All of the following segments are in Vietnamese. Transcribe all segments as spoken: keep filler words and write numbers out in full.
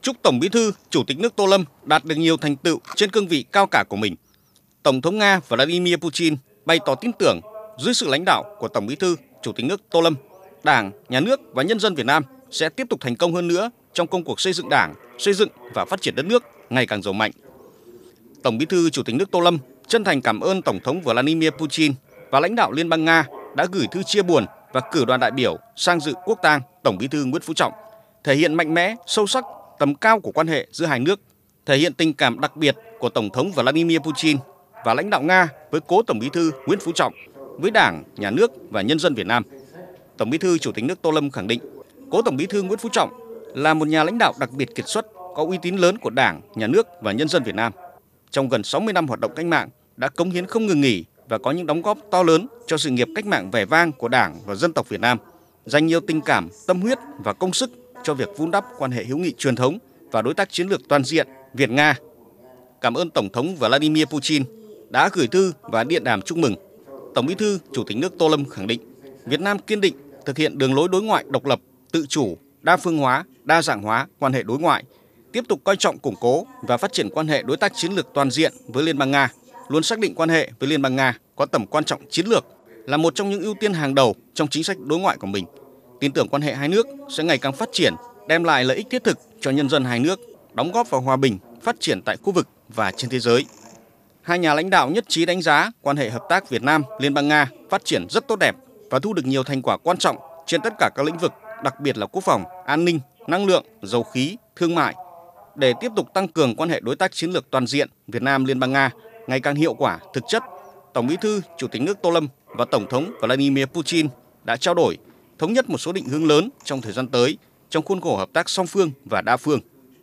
Chúc Tổng Bí thư, Chủ tịch nước Tô Lâm đạt được nhiều thành tựu trên cương vị cao cả của mình. Tổng thống Nga Vladimir Putin bày tỏ tin tưởng dưới sự lãnh đạo của Tổng Bí thư, Chủ tịch nước Tô Lâm, Đảng, Nhà nước và nhân dân Việt Nam sẽ tiếp tục thành công hơn nữa trong công cuộc xây dựng Đảng, xây dựng và phát triển đất nước ngày càng giàu mạnh. Tổng Bí thư, Chủ tịch nước Tô Lâm chân thành cảm ơn Tổng thống Vladimir Putin và lãnh đạo Liên bang Nga đã gửi thư chia buồn và cử đoàn đại biểu sang dự quốc tang Tổng Bí thư Nguyễn Phú Trọng, thể hiện mạnh mẽ, sâu sắc tầm cao của quan hệ giữa hai nước, thể hiện tình cảm đặc biệt của Tổng thống Vladimir Putin và lãnh đạo Nga với cố Tổng Bí thư Nguyễn Phú Trọng, với Đảng, Nhà nước và nhân dân Việt Nam. Tổng Bí thư, Chủ tịch nước Tô Lâm khẳng định, cố Tổng Bí thư Nguyễn Phú Trọng là một nhà lãnh đạo đặc biệt kiệt xuất, có uy tín lớn của Đảng, Nhà nước và nhân dân Việt Nam. Trong gần sáu mươi năm hoạt động cách mạng, đã cống hiến không ngừng nghỉ và có những đóng góp to lớn cho sự nghiệp cách mạng vẻ vang của Đảng và dân tộc Việt Nam, dành nhiều tình cảm, tâm huyết và công sức cho việc vun đắp quan hệ hữu nghị truyền thống và đối tác chiến lược toàn diện Việt-Nga. Cảm ơn Tổng thống Vladimir Putin đã gửi thư và điện đàm chúc mừng. Tổng Bí thư, Chủ tịch nước Tô Lâm khẳng định, Việt Nam kiên định thực hiện đường lối đối ngoại độc lập, tự chủ, đa phương hóa, đa dạng hóa quan hệ đối ngoại, tiếp tục coi trọng củng cố và phát triển quan hệ đối tác chiến lược toàn diện với Liên bang Nga, luôn xác định quan hệ với Liên bang Nga có tầm quan trọng chiến lược, là một trong những ưu tiên hàng đầu trong chính sách đối ngoại của mình. Tin tưởng quan hệ hai nước sẽ ngày càng phát triển, đem lại lợi ích thiết thực cho nhân dân hai nước, đóng góp vào hòa bình, phát triển tại khu vực và trên thế giới. Hai nhà lãnh đạo nhất trí đánh giá quan hệ hợp tác Việt Nam Liên bang Nga phát triển rất tốt đẹp và thu được nhiều thành quả quan trọng trên tất cả các lĩnh vực, đặc biệt là quốc phòng, an ninh, năng lượng, dầu khí, thương mại. Để tiếp tục tăng cường quan hệ đối tác chiến lược toàn diện Việt Nam Liên bang Nga ngày càng hiệu quả, thực chất, Tổng Bí thư, Chủ tịch nước Tô Lâm và Tổng thống Vladimir Putin đã trao đổi, thống nhất một số định hướng lớn trong thời gian tới trong khuôn khổ hợp tác song phương và đa phương.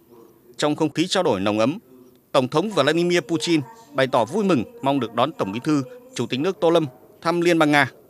Trong không khí trao đổi nồng ấm, Tổng thống Vladimir Putin bày tỏ vui mừng mong được đón Tổng Bí thư, Chủ tịch nước Tô Lâm thăm Liên bang Nga.